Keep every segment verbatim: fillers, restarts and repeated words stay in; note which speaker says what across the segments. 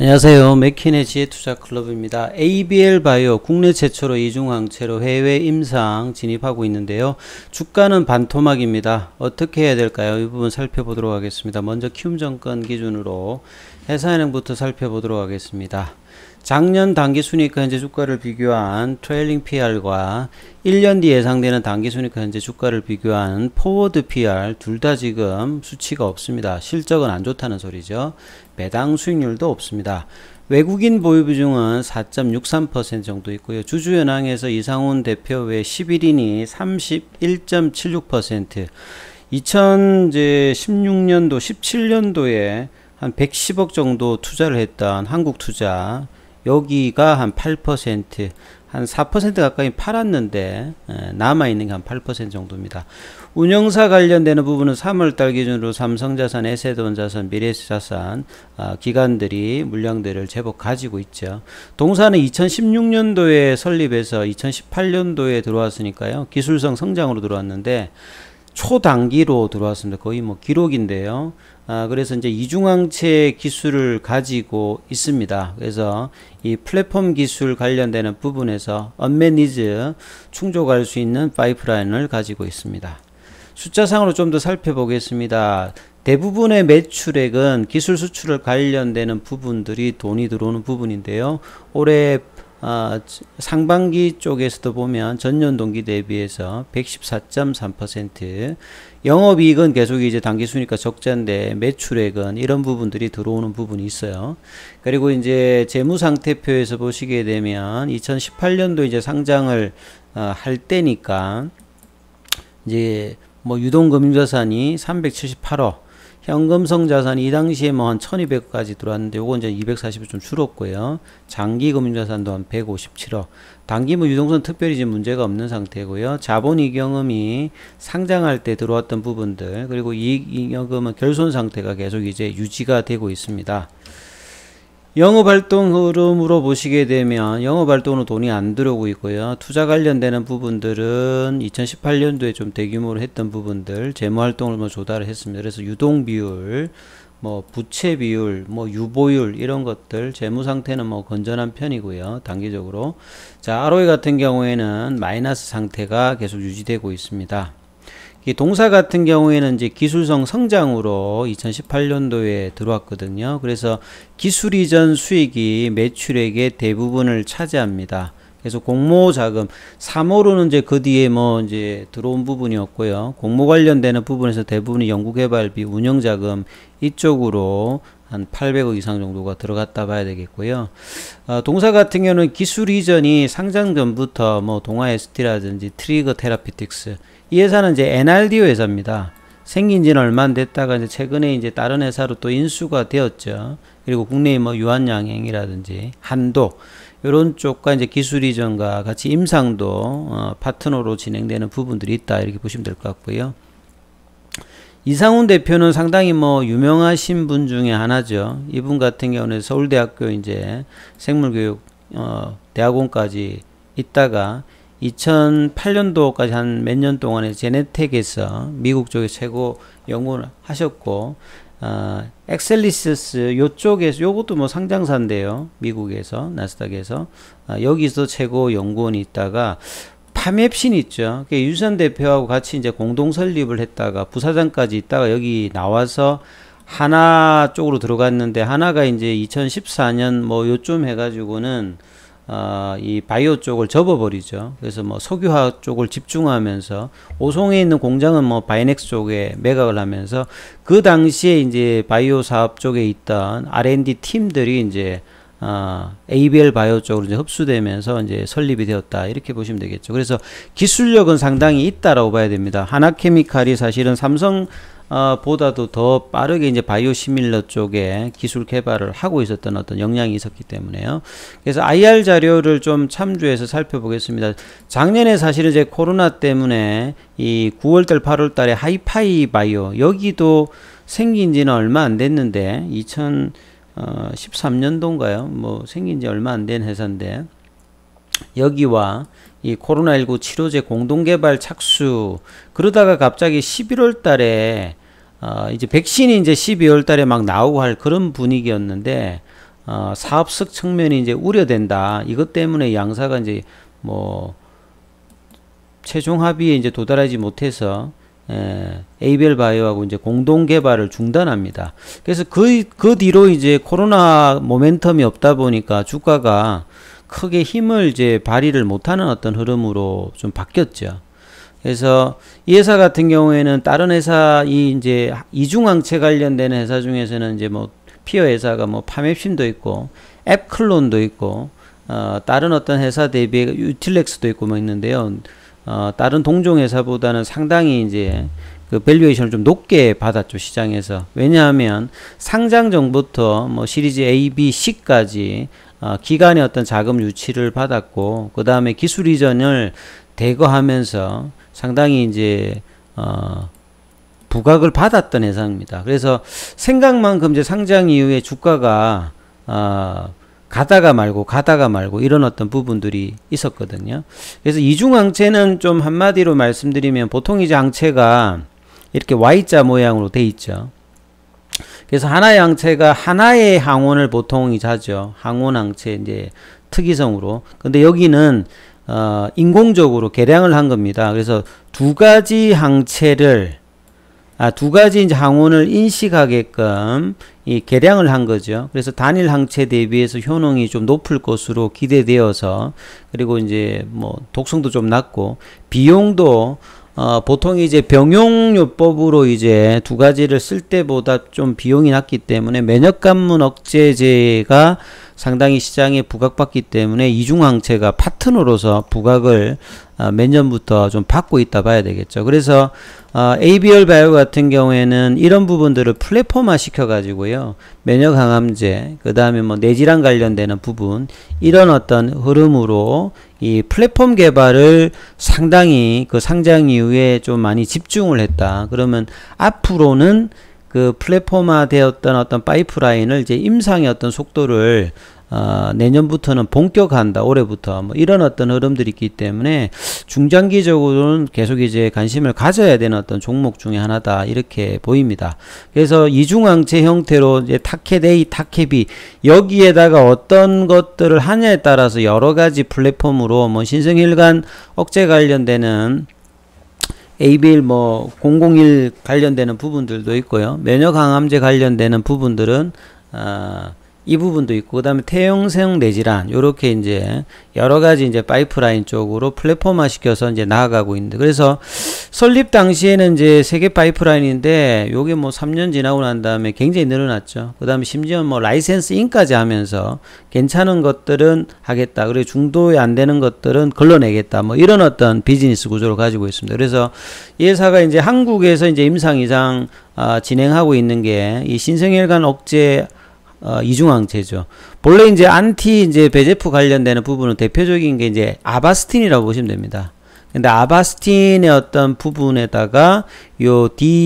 Speaker 1: 안녕하세요. 맥킨의 지혜투자클럽입니다. 에이비엘바이오 국내 최초로 이중항체로 해외 임상 진입하고 있는데요. 주가는 반토막입니다. 어떻게 해야 될까요? 이 부분 살펴보도록 하겠습니다. 먼저 키움증권 기준으로 회사은행부터 살펴보도록 하겠습니다. 작년 당기순이익과 현재 주가를 비교한 트레일링 피이알과 일 년 뒤 예상되는 당기순이익과 현재 주가를 비교한 포워드 피이알 둘 다 지금 수치가 없습니다. 실적은 안 좋다는 소리죠. 배당 수익률도 없습니다. 외국인 보유 비중은 사 점 육삼 퍼센트 정도 있고요. 주주연항에서 이상훈 대표 외 십일 인이 삼십일 점 칠육 퍼센트, 이천십육 년도, 십칠 년도에 한 백십억 정도 투자를 했던 한국투자, 여기가 한 팔 퍼센트, 한 사 퍼센트 가까이 팔았는데 남아있는 게 한 팔 퍼센트 정도입니다. 운영사 관련되는 부분은 삼월달 기준으로 삼성자산, 에셋원자산, 미래에셋자산 어, 기관들이 물량들을 제법 가지고 있죠. 동사는 이천십육 년도에 설립해서 이천십팔 년도에 들어왔으니까요. 기술성 성장으로 들어왔는데 초단기로 들어왔습니다. 거의 뭐 기록인데요. 아, 그래서 이제 이중항체 기술을 가지고 있습니다. 그래서 이 플랫폼 기술 관련되는 부분에서 언맷 니즈 충족할 수 있는 파이프라인을 가지고 있습니다. 숫자상으로 좀 더 살펴보겠습니다. 대부분의 매출액은 기술 수출을 관련되는 부분들이 돈이 들어오는 부분인데요. 올해 어, 상반기 쪽에서도 보면 전년 동기 대비해서 백십사 점 삼 퍼센트, 영업이익은 계속 이제 당기순이익과 적자인데 매출액은 이런 부분들이 들어오는 부분이 있어요. 그리고 이제 재무상태표에서 보시게 되면 이천십팔 년도 이제 상장을 어, 할 때니까 이제 뭐 유동금융자산이 삼백칠십팔억, 현금성 자산이 이 당시에 뭐 한 천이백억까지 들어왔는데 요건 이제 이백사십억 좀 줄었고요. 장기 금융자산도 한 백오십칠억. 단기 뭐 유동성 특별히 지금 문제가 없는 상태고요. 자본이경음이 상장할 때 들어왔던 부분들, 그리고 이익잉여금은 결손 상태가 계속 이제 유지가 되고 있습니다. 영업활동 흐름으로 보시게 되면 영업활동으로 돈이 안 들어오고 있고요. 투자 관련되는 부분들은 이천십팔 년도에 좀 대규모로 했던 부분들 재무활동을 뭐 조달을 했습니다. 그래서 유동비율, 뭐 부채 비율, 뭐 유보율 이런 것들 재무상태는 뭐 건전한 편이고요. 단기적으로. 자, 알오이 같은 경우에는 마이너스 상태가 계속 유지되고 있습니다. 이 동사 같은 경우에는 이제 기술성 성장으로 이천십팔 년도에 들어왔거든요. 그래서 기술 이전 수익이 매출액의 대부분을 차지합니다. 그래서 공모 자금, 삼월호는 이제 그 뒤에 뭐 이제 들어온 부분이었고요. 공모 관련되는 부분에서 대부분이 연구개발비, 운영자금 이쪽으로 한 팔백억 이상 정도가 들어갔다 봐야 되겠고요. 어, 동사 같은 경우는 기술 이전이 상장 전부터 뭐 동아에스티라든지 트리거 테라피틱스, 이 회사는 이제 엔알디오 회사입니다. 생긴 지는 얼마 안 됐다가 이제 최근에 이제 다른 회사로 또 인수가 되었죠. 그리고 국내에 뭐 유한양행이라든지 한도, 이런 쪽과 이제 기술 이전과 같이 임상도 어, 파트너로 진행되는 부분들이 있다, 이렇게 보시면 될 것 같고요. 이상훈 대표는 상당히 뭐 유명하신 분 중에 하나죠. 이분 같은 경우는 서울대학교 이제 생물교육 어, 대학원까지 있다가 이천팔 년도까지 한 몇 년 동안에 제네텍에서 미국 쪽에 최고 연구를 하셨고, 어, 엑셀리시스 요쪽에서, 요것도 뭐 상장사인데요. 미국에서 나스닥에서 어, 여기서 최고 연구원이 있다가 파맵신 있죠. 유선 대표하고 같이 이제 공동 설립을 했다가 부사장까지 있다가 여기 나와서 하나 쪽으로 들어갔는데, 하나가 이제 이천십사 년 뭐 요쯤 해가지고는 어, 이 바이오 쪽을 접어버리죠. 그래서 뭐 석유화학 쪽을 집중하면서 오송에 있는 공장은 뭐 바이넥스 쪽에 매각을 하면서 그 당시에 이제 바이오 사업 쪽에 있던 알앤디 팀들이 이제 어, 에이비엘 바이오 쪽으로 이제 흡수되면서 이제 설립이 되었다, 이렇게 보시면 되겠죠. 그래서 기술력은 상당히 있다라고 봐야 됩니다. 하나케미칼이 사실은 삼성 어, 보다도 더 빠르게 이제 바이오 시밀러 쪽에 기술 개발을 하고 있었던 어떤 역량이 있었기 때문에요. 그래서 아이알 자료를 좀 참조해서 살펴보겠습니다. 작년에 사실은 이제 코로나 때문에 이 구월달, 팔월달에 하이파이 바이오, 여기도 생긴 지는 얼마 안 됐는데 이천십삼 년도인가요? 뭐 생긴 지 얼마 안 된 회사인데, 여기와 이 코로나십구 치료제 공동개발 착수, 그러다가 갑자기 십일월 달에 어, 이제 백신이 이제 십이월 달에 막 나오고 할 그런 분위기였는데, 어, 사업성 측면이 이제 우려된다. 이것 때문에 양사가 이제 뭐 최종 합의에 이제 도달하지 못해서 에, 에이비엘 바이오하고 이제 공동 개발을 중단합니다. 그래서 그, 그 뒤로 이제 코로나 모멘텀이 없다 보니까 주가가 크게 힘을 이제 발휘를 못하는 어떤 흐름으로 좀 바뀌었죠. 그래서 이 회사 같은 경우에는 다른 회사 이 이제 이중항체 관련되는 회사 중에서는 이제 뭐 피어 회사가 뭐 파맵심도 있고 앱클론도 있고 어 다른 어떤 회사 대비해 유틸렉스도 있고 뭐 있는데요. 어 다른 동종 회사보다는 상당히 이제 그 밸류에이션을 좀 높게 받았죠, 시장에서. 왜냐하면 상장 전부터 뭐 시리즈 A, B, C까지 어 기간의 어떤 자금 유치를 받았고, 그 다음에 기술 이전을 대거하면서 상당히 이제 어 부각을 받았던 회사입니다. 그래서 생각만큼 이제 상장 이후에 주가가 어 가다가 말고 가다가 말고 이런 어떤 부분들이 있었거든요. 그래서 이중항체는 좀 한마디로 말씀드리면 보통 이제 항체가 이렇게 Y자 모양으로 돼 있죠. 그래서 하나의 항체가 하나의 항원을 보통 하죠. 항원 항체 이제 특이성으로. 근데 여기는 어 인공적으로 계량을 한 겁니다. 그래서 두 가지 항체를 아, 두 가지 이제 항원을 인식하게끔 이 계량을 한 거죠. 그래서 단일 항체 대비해서 효능이 좀 높을 것으로 기대되어서, 그리고 이제 뭐 독성도 좀 낮고 비용도 어 보통 이제 병용요법으로 이제 두 가지를 쓸 때보다 좀 비용이 낮기 때문에 면역관문 억제제가 상당히 시장에 부각받기 때문에 이중항체가 파트너로서 부각을 어, 몇 년부터 좀 받고 있다 봐야 되겠죠. 그래서 어, 에이비엘 바이오 같은 경우에는 이런 부분들을 플랫폼화 시켜 가지고요, 면역 항암제, 그 다음에 뭐 뇌질환 관련되는 부분, 이런 어떤 흐름으로 이 플랫폼 개발을 상당히 그 상장 이후에 좀 많이 집중을 했다. 그러면 앞으로는 그 플랫폼화 되었던 어떤 파이프라인을 이제 임상의 어떤 속도를 어, 내년부터는 본격화한다. 올해부터 뭐 이런 어떤 흐름들이 있기 때문에 중장기적으로는 계속 이제 관심을 가져야 되는 어떤 종목 중에 하나다, 이렇게 보입니다. 그래서 이중항체 형태로 이제 타켓 A, 타켓 B, 여기에다가 어떤 것들을 하냐에 따라서 여러 가지 플랫폼으로 뭐 신생혈관 억제 관련되는 에이비엘 뭐 공공일 관련되는 부분들도 있고요. 면역항암제 관련되는 부분들은 어, 이 부분도 있고, 그 다음에 태형성 뇌질환, 요렇게 이제 여러 가지 이제 파이프라인 쪽으로 플랫폼화 시켜서 이제 나아가고 있는데, 그래서 설립 당시에는 이제 세계 파이프라인인데 요게 뭐 삼 년 지나고 난 다음에 굉장히 늘어났죠. 그 다음에 심지어 뭐 라이센스 인까지 하면서 괜찮은 것들은 하겠다, 그리고 중도에 안 되는 것들은 걸러내겠다, 뭐 이런 어떤 비즈니스 구조를 가지고 있습니다. 그래서 이 회사가 이제 한국에서 이제 임상 이상 어, 진행하고 있는 게 이 신생혈관 억제 어, 이중항체죠. 본래 이제 안티 이제 배제프 관련되는 부분은 대표적인 게 이제 아바스틴이라고 보시면 됩니다. 근데 아바스틴의 어떤 부분에다가 요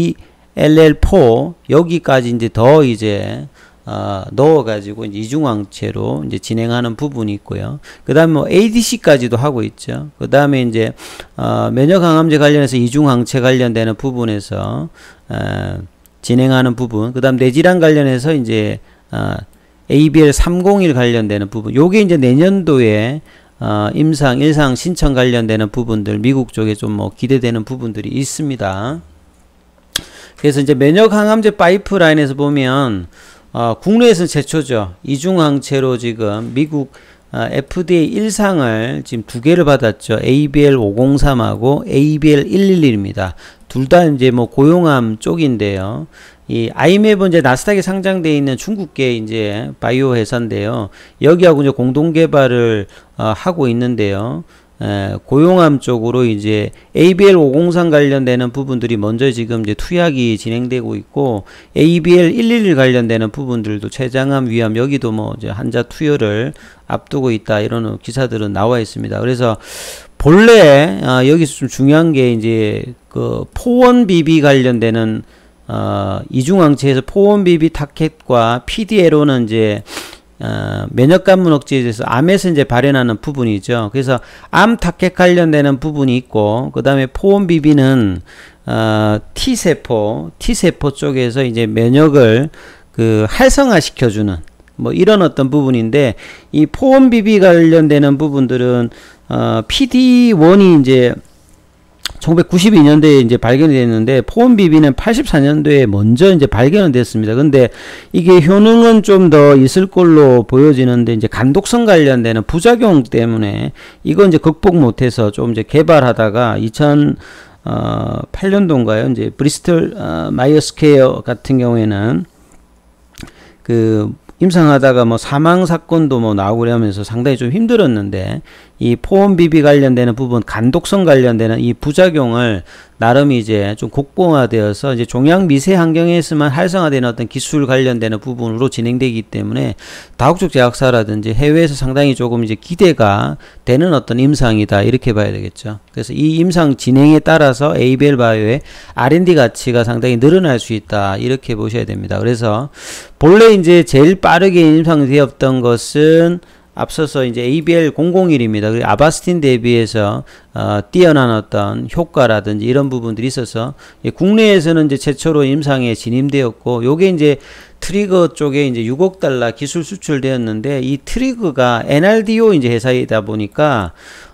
Speaker 1: 디엘엘 사 여기까지 이제 더 이제 어, 넣어가지고 이제 이중항체로 이제 진행하는 부분이 있고요. 그 다음에 뭐 에이디씨까지도 하고 있죠. 그 다음에 이제 어, 면역항암제 관련해서 이중항체 관련되는 부분에서 어, 진행하는 부분. 그 다음 뇌질환 관련해서 이제 어, 에이비엘 삼공일 관련되는 부분, 요게 이제 내년도에 어, 임상 일상 신청 관련되는 부분들 미국 쪽에 좀 뭐 기대되는 부분들이 있습니다. 그래서 이제 면역 항암제 파이프라인에서 보면 어, 국내에서는 최초죠. 이중항체로 지금 미국 어, 에프디에이 일 상을 지금 두 개를 받았죠. 에이비엘 오공삼하고 에이비엘 일일일입니다. 둘 다 이제 뭐 고용암 쪽인데요. 이 아이맵은 이제 나스닥에 상장되어 있는 중국계 이제 바이오 회사인데요. 여기하고 이제 공동 개발을 어, 하고 있는데요. 에, 고용암 쪽으로 이제 에이비엘 오공삼 관련되는 부분들이 먼저 지금 이제 투약이 진행되고 있고, 에이비엘 일일일 관련되는 부분들도 췌장암, 위암, 여기도 뭐 이제 환자 투여를 앞두고 있다, 이런 기사들은 나와 있습니다. 그래서 본래 어, 여기서 좀 중요한 게 이제 그 포원비비 관련되는 어, 이중항체에서 포원비비 타켓과 피디에로는 이제 어, 면역관문 억제에 대해서 암에서 이제 발현하는 부분이죠. 그래서 암 타켓 관련되는 부분이 있고, 그 다음에 포원비비는 어, T세포, T세포 쪽에서 이제 면역을 그 활성화 시켜주는 뭐 이런 어떤 부분인데, 이 포원비비 관련되는 부분들은 어, 피디원이 이제 천구백구십이 년도에 이제 발견이 됐는데, 포원비비는 팔십사 년도에 먼저 이제 발견은 됐습니다. 근데 이게 효능은 좀 더 있을 걸로 보여지는데, 이제 간독성 관련되는 부작용 때문에 이건 이제 극복 못해서 좀 이제 개발하다가 이천팔 년도인가요? 이제 브리스톨 어, 마이어스퀘어 같은 경우에는 그 임상하다가 뭐 사망 사건도 뭐 나오고 그러면서 상당히 좀 힘들었는데, 이 포원비비 관련되는 부분, 간독성 관련되는 이 부작용을 나름 이제 좀 곡봉화되어서 이제 종양 미세 환경에서만 활성화되는 어떤 기술 관련되는 부분으로 진행되기 때문에 다국적 제약사라든지 해외에서 상당히 조금 이제 기대가 되는 어떤 임상이다, 이렇게 봐야 되겠죠. 그래서 이 임상 진행에 따라서 에이비엘 바이오의 알 앤 디 가치가 상당히 늘어날 수 있다, 이렇게 보셔야 됩니다. 그래서 본래 이제 제일 빠르게 임상되었던 것은 앞서서 이제 에이비엘 공공일입니다. 그리고 아바스틴 대비해서 어, 뛰어난 어떤 효과라든지 이런 부분들이 있어서, 예, 국내에서는 이제 최초로 임상에 진입되었고, 요게 이제 트리거 쪽에 이제 육억 달러 기술 수출되었는데, 이 트리거가 엔 알 디 오 이제 회사이다 보니까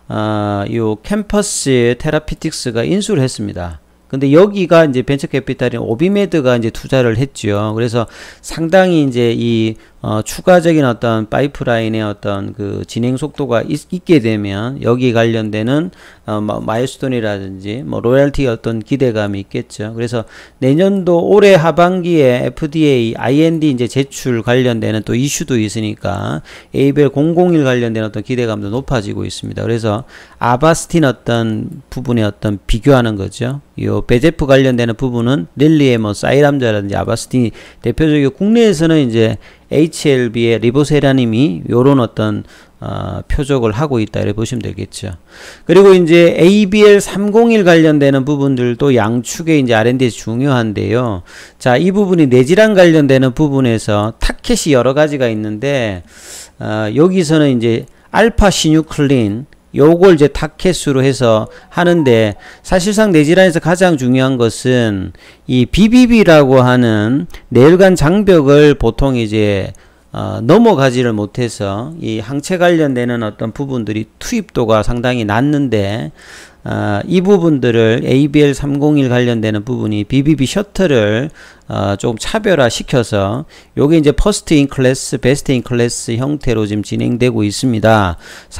Speaker 1: 어, 요 캠퍼스 테라피틱스가 인수를 했습니다. 근데 여기가 이제 벤처 캐피탈인 오비메드가 이제 투자를 했죠. 그래서 상당히 이제 이 어, 추가적인 어떤 파이프라인의 어떤 그 진행 속도가 있, 있게 되면 여기 관련되는 어, 뭐 마일스톤이라든지 뭐 로열티 어떤 기대감이 있겠죠. 그래서 내년도 올해 하반기에 에프 디 에이, 아이 엔 디 이제 제출 관련되는 또 이슈도 있으니까 에이비엘 공공일 관련된 어떤 기대감도 높아지고 있습니다. 그래서 아바스틴 어떤 부분에 어떤 비교하는 거죠. 요 베제프 관련되는 부분은 릴리의 뭐 사이람자라든지 아바스틴이 대표적이고, 국내에서는 이제 에이치 엘 비의 리보세라님이 요런 어떤 어, 표적을 하고 있다, 이렇게 보시면 되겠죠. 그리고 이제 에이비엘 삼공일 관련되는 부분들도 양축에 이제 알 앤 디에서 중요한데요. 자, 이 부분이 뇌질환 관련되는 부분에서 타켓이 여러 가지가 있는데, 어, 여기서는 이제 알파 시뉴클린, 요걸 이제 타켓으로 해서 하는데, 사실상 뇌질환에서 가장 중요한 것은 이 비비비라고 하는 뇌혈관 장벽을 보통 이제 어, 넘어가지를 못해서 이 항체 관련되는 어떤 부분들이 투입도가 상당히 낮는데, 어, 이 부분들을 에이비엘 삼공일 관련되는 부분이 비비비 셔틀을 어, 조금 차별화 시켜서 요게 이제 퍼스트 인 클래스, 베스트 인 클래스 형태로 지금 진행되고 있습니다.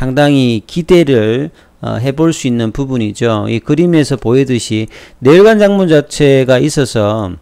Speaker 1: 상당히 기대를 어, 해볼 수 있는 부분이죠. 이 그림에서 보이듯이 뇌혈관 장문 자체가 있어서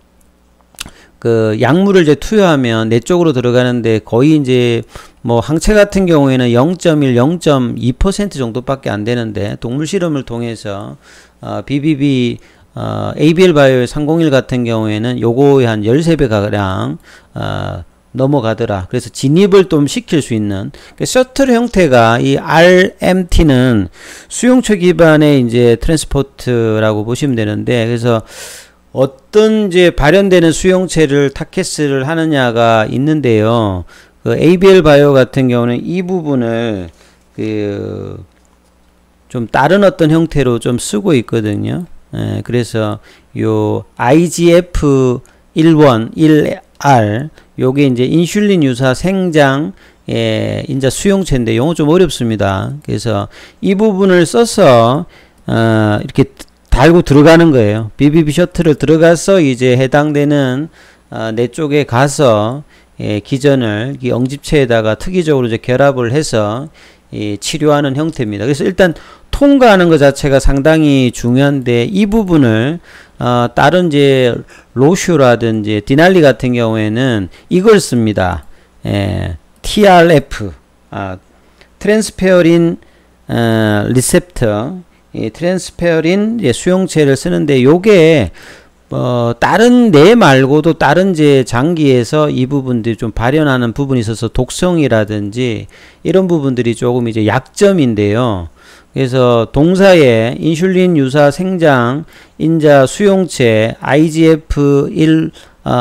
Speaker 1: 그 약물을 이제 투여하면 뇌 쪽으로 들어가는데, 거의 이제 뭐 항체 같은 경우에는 영 점 일, 영 점 이 퍼센트 정도밖에 안 되는데, 동물 실험을 통해서 어, 비비비 어, 에이비엘 바이오의 삼공일 같은 경우에는 요거의 한 십삼 배 가량 어, 넘어가더라. 그래서 진입을 좀 시킬 수 있는 그 셔틀 형태가, 이 알 엠 티는 수용체 기반의 이제 트랜스포트라고 보시면 되는데, 그래서 어떤 이제 발현되는 수용체를 타켓을 하느냐가 있는데요. 그 에이비엘 바이오 같은 경우는 이 부분을 그 좀 다른 어떤 형태로 좀 쓰고 있거든요. 예, 그래서 요 아이 지 에프 일 일 알 요게 이제 인슐린 유사 생장 예, 인자 수용체인데 용어 좀 어렵습니다. 그래서 이 부분을 써서 어, 이렇게 달고 들어가는 거예요. 비비비 셔틀을 들어가서 이제 해당되는 어, 내 쪽에 가서 예, 기전을 이 영집체에다가 특이적으로 이제 결합을 해서 예, 치료하는 형태입니다. 그래서 일단 통과하는 것 자체가 상당히 중요한데, 이 부분을 어, 다른 이제 로슈라든지 디날리 같은 경우에는 이걸 씁니다. 예, 티 알 에프, 아, 트랜스페어린 어, 리셉터, 이 트랜스페어린 예, 수용체를 쓰는데, 요게 어, 다른 뇌 말고도 다른 제 장기에서 이 부분들이 좀 발현하는 부분이 있어서 독성이라든지 이런 부분들이 조금 이제 약점인데요. 그래서 동사에 인슐린 유사 생장 인자 수용체 아이 지 에프 일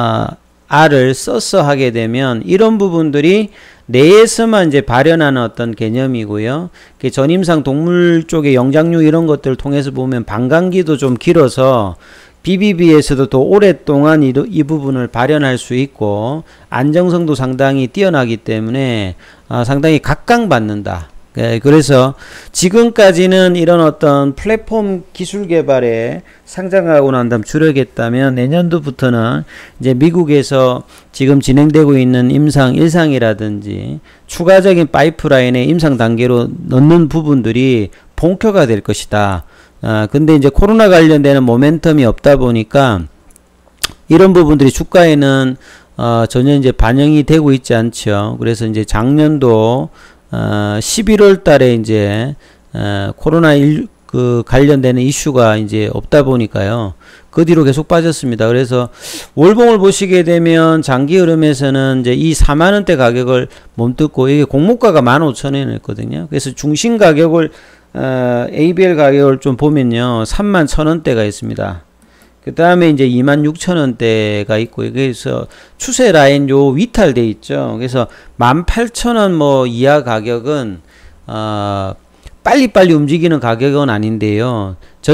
Speaker 1: 알을 써서 하게 되면 이런 부분들이 뇌에서만 이제 발현하는 어떤 개념이고요. 전임상 동물 쪽의 영장류 이런 것들을 통해서 보면 방광기도 좀 길어서 비비비에서도 또 오랫동안 이, 이 부분을 발현할 수 있고 안정성도 상당히 뛰어나기 때문에 어, 상당히 각광받는다. 네, 그래서 지금까지는 이런 어떤 플랫폼 기술 개발에 상장하고 난 다음 주력했다면 내년도부터는 이제 미국에서 지금 진행되고 있는 임상 일 상이라든지 추가적인 파이프라인에 임상 단계로 넣는 부분들이 본격화 될 것이다. 아, 근데 이제 코로나 관련되는 모멘텀이 없다 보니까 이런 부분들이 주가에는 어, 전혀 이제 반영이 되고 있지 않죠. 그래서 이제 작년도 어, 십일월 달에 이제 어, 코로나 그 관련되는 이슈가 이제 없다 보니까요. 그 뒤로 계속 빠졌습니다. 그래서 월봉을 보시게 되면 장기 흐름에서는 이제 이 사만 원대 가격을 몸뜯고 이게 공모가가 만 오천 원이었거든요. 그래서 중심 가격을 어, 에이비엘 가격을 좀 보면요. 삼만 천 원대가 있습니다. 그 다음에 이제 이만 육천 원대가 있고, 그래서 추세 라인 요 위탈돼 있죠. 그래서 만 팔천 원 뭐 이하 가격은, 어, 빨리빨리 움직이는 가격은 아닌데요.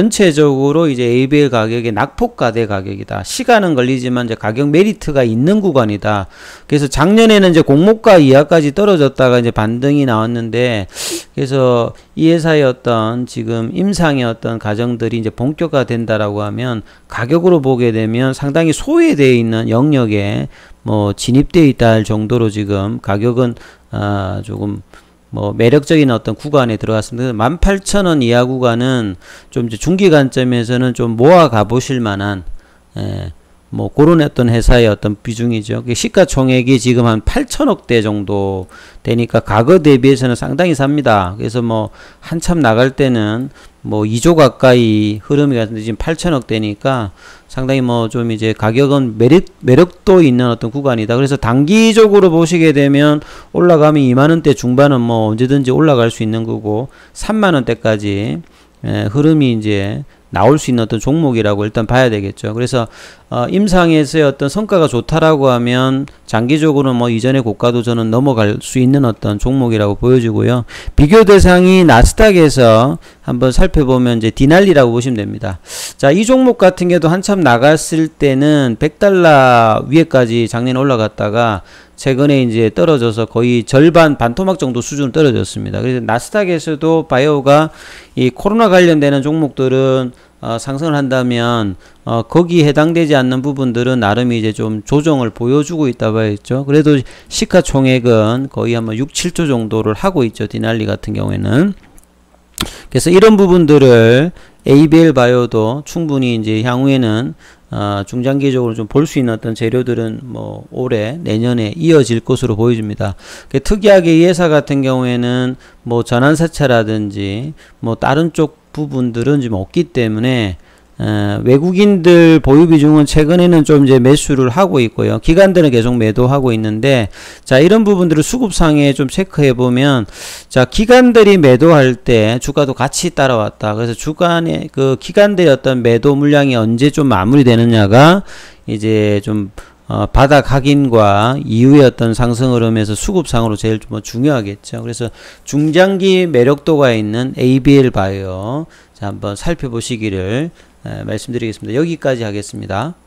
Speaker 1: 전체적으로 이제 에이비엘 가격의 낙폭과대 가격이다. 시간은 걸리지만 이제 가격 메리트가 있는 구간이다. 그래서 작년에는 이제 공모가 이하까지 떨어졌다가 이제 반등이 나왔는데, 그래서 이 회사의 어떤 지금 임상의 어떤 과정들이 이제 본격화 된다라고 하면 가격으로 보게 되면 상당히 소외되어 있는 영역에 뭐 진입되어 있다 할 정도로 지금 가격은 아 조금 뭐 매력적인 어떤 구간에 들어갔습니다. 만 팔천 원 이하 구간은 좀 이제 중기 관점에서는 좀 모아 가보실 만한 예, 뭐 그런 어떤 회사의 어떤 비중이죠. 시가총액이 지금 한 팔천억대 정도 되니까 과거 대비해서는 상당히 삽니다. 그래서 뭐 한참 나갈 때는 뭐 이조 가까이 흐름이 갔는데 지금 팔천억대니까 상당히 뭐 좀 이제 가격은 매력, 매력도 있는 어떤 구간이다. 그래서 단기적으로 보시게 되면 올라가면 이만 원대 중반은 뭐 언제든지 올라갈 수 있는 거고 삼만 원대까지 예, 흐름이 이제 나올 수 있는 어떤 종목이라고 일단 봐야 되겠죠. 그래서 어, 임상에서의 어떤 성과가 좋다라고 하면 장기적으로 뭐 이전의 고가도 저는 넘어갈 수 있는 어떤 종목이라고 보여지고요. 비교 대상이 나스닥에서 한번 살펴보면 이제 디날리라고 보시면 됩니다. 자, 이 종목 같은 경우도 한참 나갔을 때는 백 달러 위에까지 작년에 올라갔다가 최근에 이제 떨어져서 거의 절반 반토막 정도 수준 떨어졌습니다. 그래서 나스닥에서도 바이오가 이 코로나 관련되는 종목들은 어, 상승을 한다면 어, 거기에 해당되지 않는 부분들은 나름 이제 좀 조정을 보여주고 있다 봐야겠죠. 그래도 시가총액은 거의 한번 육, 칠조 정도를 하고 있죠. 디날리 같은 경우에는. 그래서 이런 부분들을 에이비엘 바이오도 충분히 이제 향후에는 어, 중장기적으로 좀 볼 수 있는 어떤 재료들은 뭐 올해 내년에 이어질 것으로 보여집니다. 특이하게 이 회사 같은 경우에는 뭐 전환사차라든지 뭐 다른 쪽 부분들은 좀 없기 때문에 어, 외국인들 보유 비중은 최근에는 좀 이제 매수를 하고 있고요. 기관들은 계속 매도하고 있는데, 자, 이런 부분들을 수급상에 좀 체크해 보면, 자, 기관들이 매도할 때 주가도 같이 따라왔다. 그래서 주간에 그 기관들의 어떤 매도 물량이 언제 좀 마무리되느냐가 이제 좀 어, 바닥 확인과 이후의 어떤 상승 흐름에서 수급상으로 제일 좀 중요하겠죠. 그래서 중장기 매력도가 있는 에이비엘 바이오, 자, 한번 살펴보시기를 에, 말씀드리겠습니다. 여기까지 하겠습니다.